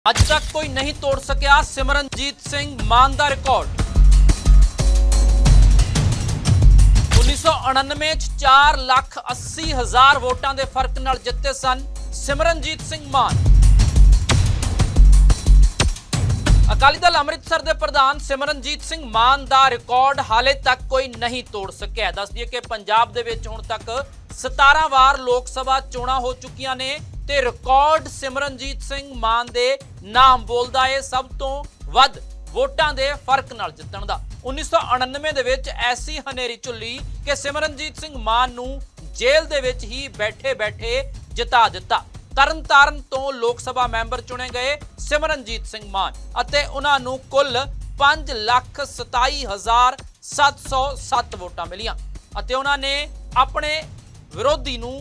ਅੱਜ तक कोई नहीं तोड़ सकिया सिमरनजीत सिंह मान का रिकॉर्ड। 1999 च 4,80,000 वोटां दे फर्क नाल जित्ते सन सिमरनजीत सिंह मान। अकाली दल अमृतसर के प्रधान सिमरनजीत सिंह मान का रिकॉर्ड हाले तक कोई नहीं तोड़ सकिया। दस दिए कि पंजाब दे विच हुण तक 17 वार लोक सभा चोणां हो चुकियां ने ते रिकॉर्ड सिमरनजीत सिंह मान दे नाम बोलदा है सब तो वध वोटां दे फर्क नाल जितण दा। 1999 दे विच ऐसी हनेरी झुल्ली कि सिमरनजीत सिंह मान नूं जेल दे विच ही बैठे बैठे जिता दिता। तरनतारन तो लोक सभा मैंबर चुने गए सिमरनजीत सिंह मान अते उन्हां नूं कुल 5,27,707 वोटां मिलियां अते उन्हां ने अपने विरोधी नूं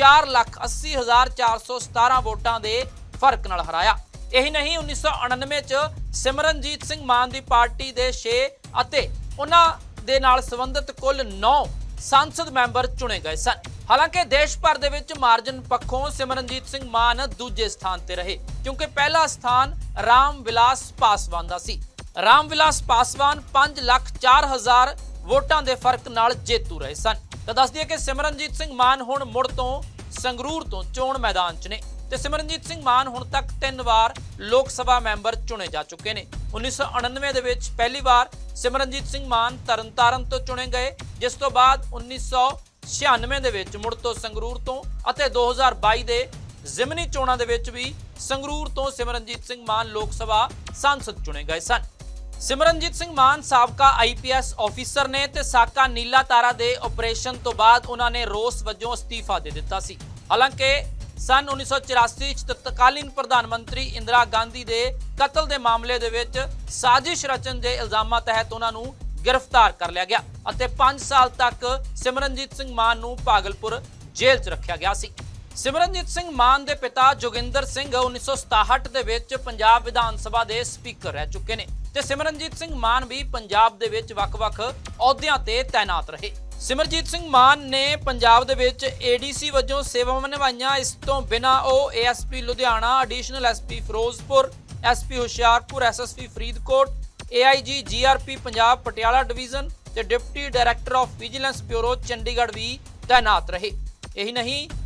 4,80,417 वोटां दे फर्क नाल हराया। यही नहीं 1999 च सिमरनजीत सिंह मान दी पार्टी दे 6 अते उन्हां दे नाल संबंधित कुल 9 सांसद मैंबर चुने गए सन। हालांकि देश भर दे विच मार्जन पक्षों सिमरनजीत सिंह मान दूजे स्थान ते रहे क्योंकि पहला स्थान राम विलास पासवान दा सी। राम विलास पासवान 5,04,000 वोटां दे फर्क नाल जेतू रहे सन। तो दस दिए कि सिमरनजीत सिंह मान हुण मुड़ तो संगरूर तो चोण मैदान च ने ते सिमरनजीत सिंह मान हुण तक 3 वार लोक सभा मैंबर चुने जा चुके ने। 1999 दे विच पहली बार सिमरनजीत सिंह मान तरनतारन तो चुने गए जिस तो बाद 1996 दे विच मुड़ तो संगरूर तो अते 2022 दे जिमनी चोणां दे विच भी संगरूर तो सिमरनजीत सिंह मान लोक सभा सांसद चुने गए सन। सिमरनजीत सिंह मान साबका IPS ऑफिसर ने ते साका नीला तारा दे ऑपरेशन तो बाद उन्होंने रोस वजों अस्तीफा दे दिता सी। हालांकि सन 1984 च तत्कालीन प्रधानमंत्री इंदिरा गांधी दे कतल दे मामले दे विच साजिश रचन दे इल्जामां तहत उन्होंने गिरफ्तार कर लिया गया अते 5 साल तक सिमरनजीत सिंह मान नूं भागलपुर जेल च रखा गया सी। सिमरनजीत सिंह मान दे पिता जोगिंदर सिंह 1967 दे विच पंजाब विधान सभा दे स्पीकर रह चुके ने ते सिमरनजीत सिंह मान भी पंजाब दे विच वख-वख अहुदियां ते तैनात रहे। सिमरनजीत सिंह मान ने पंजाब दे विच ADC वजों सेवावां निभाईयां। इस तो बिना ਉਹ ASP Ludhiana, additional SP Firozpur, SP Hoshiarpur, SSP Faridkot, AIG GRP Punjab Patiala division ते deputy director of vigilance bureau Chandigarh भी तैनात रहे। यही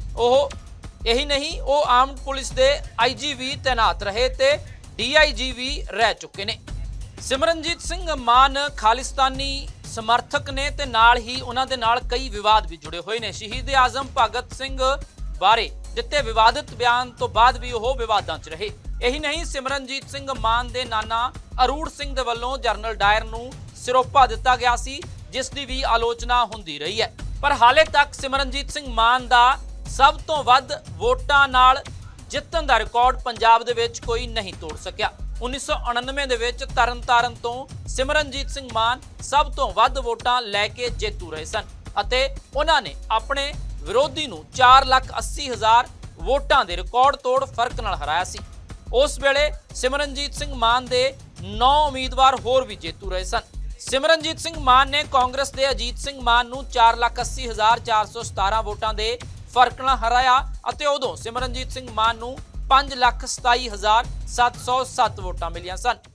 नहीं ਉਹ आर्म्ड पुलिस दे IG भी तैनात रहे ते DIG भी रह चुके ने। सिमरनजीत सिंह मान खालिस्तानी समर्थक ने ते नाल ही उन्हां दे नाल कई विवाद भी जुड़े हुए ने। शहीद आजम भगत सिंह बारे दिते विवादित बयान तो बाद भी वह विवादां च रहे। यही नहीं सिमरनजीत सिंह मान दे नाना अरूड़ सिंह दे वल्लों जनरल डायर नूं सिरोपा दिता गया सी जिस दी भी आलोचना हुंदी रही है पर हाले तक सिमरनजीत सिंह मान दा सब तो वध वोटां नाल जितण दा रिकॉर्ड पंजाब दे विच कोई नहीं तोड़ सकिया। 1999 दे विच तरनतारन तो सिमरनजीत सिंह मान सब तो वध वोटां लैके जेतू रहे सन अते उन्हां ने अपने विरोधी नूं 4,80,000 वोटां दे रिकॉर्ड तोड़ फर्क नाल हराया सी। उस वेले सिमरनजीत सिंह मान दे 9 उम्मीदवार होर भी जेतू रहे सन। सिमरनजीत सिंह मान ने कांग्रेस दे अजीत सिंह मान नूं 4,80,417 वोटां दे फर्क नाल हराया अते उदों सिमरनजीत सिंह मान नूं 5,27,707 वोटां मिलियां सन।